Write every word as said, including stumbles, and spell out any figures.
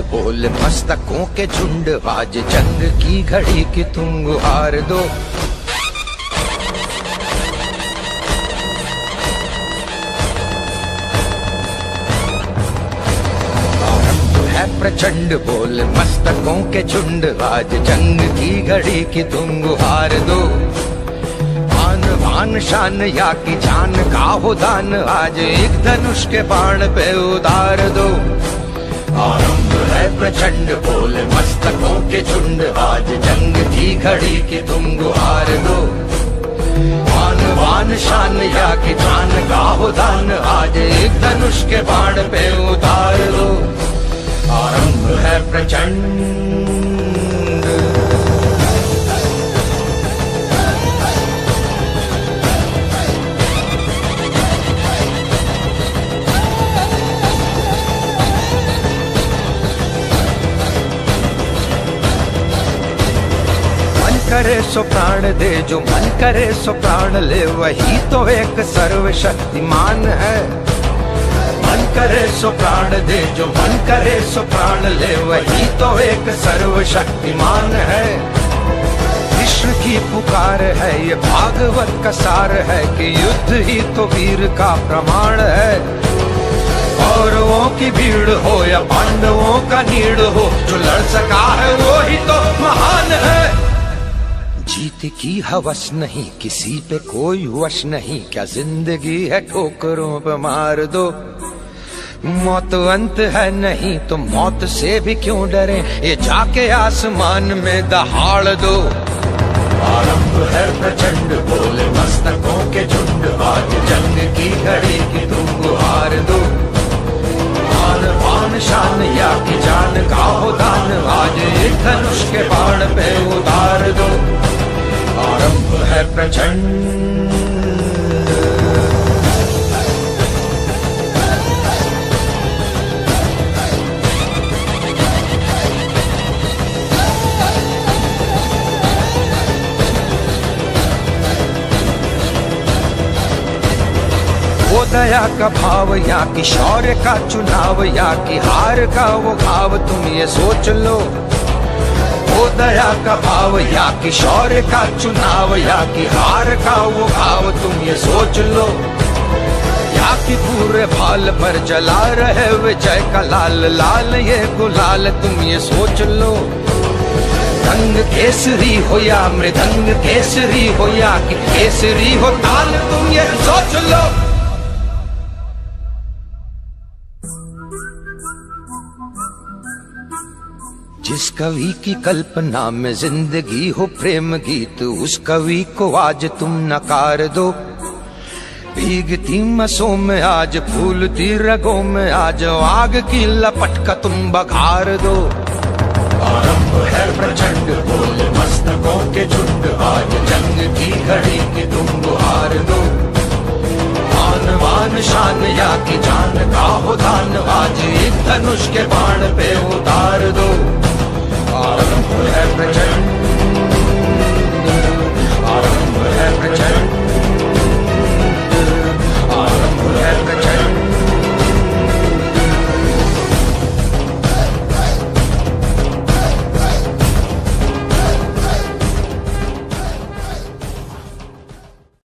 बोल मस्तकों के झुंड, आज जंग की घड़ी की तुम गुहार दो। है प्रचंड बोल मस्तकों के झुंड, आज जंग की घड़ी की तुम गुहार दो। आन बान शान या की जान का हो दान, आज एक धनुष के बाण पे उतार दो। आरंभ है प्रचंड बोल मस्तकों के झुंड, आज जंग की घड़ी की तुम गुहार दो। आन बान शान या की जान का हो दान, आज एक धनुष के बाण पे उतार दो। आरंभ है प्रचंड। करे सो प्राण दे, जो मन करे सो प्राण ले, वही तो एक सर्वशक्तिमान है। मन करे सो प्राण दे, जो मन करे सो प्राण ले, वही तो एक सर्वशक्तिमान है। कृष्ण की पुकार है, ये भागवत का सार है, कि युद्ध ही तो वीर का प्रमाण है। कौरवों की भीड़ हो या पांडवों का नीड़ हो, जो लड़ सका है वो ही तो महान है। जीत की हवस नहीं, किसी पे कोई वश नहीं, क्या जिंदगी है ठोकरों पे मार दो। मौत अंत है नहीं तो मौत से भी क्यों डरे, ये जाके आसमान में दहाड़ दो। आरंभ है प्रचंड बोल मस्तकों के झुंड, आज जंग की घड़ी की तुम गुहार दो। आन बान शान या की जान का हो दान, आज एक धनुष के बाण पे उतार दो। आरंभ है प्रचंड। वो दया का भाव या कि शौर्य का चुनाव, या कि हार का वो घाव, तुम ये सोच लो। वो दया का भाव या कि शौर्य का चुनाव, या कि हार का वो घाव, तुम ये सोच लो। या कि पूरे भाल पर जला रहे विजय का लाल लाल ये गुलाल, तुम ये सोच लो। रंग केसरी हो या मृदंग केसरी हो, या कि केसरी हो ताल, तुम ये सोच लो। जिस कवि की कल्पना में जिंदगी हो प्रेम गीत, उस कवि को आज तुम नकार दो। भीगती मसों में आज फूलती रगों में आज, आग की लपट का तुम बघार दो। आरंभ है प्रचंड बोल मस्तकों के झुंड, आज जंग की घड़ी की तुम गुहार दो। आन बान शान या की जान का हो दान, आज एक धनुष के बाण पे उतार दो। आरंभ है प्रचंड।